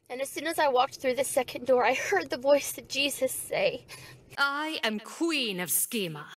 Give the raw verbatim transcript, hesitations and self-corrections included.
And as soon as I walked through the second door, I heard the voice of Jesus say, I am Queen of Schema.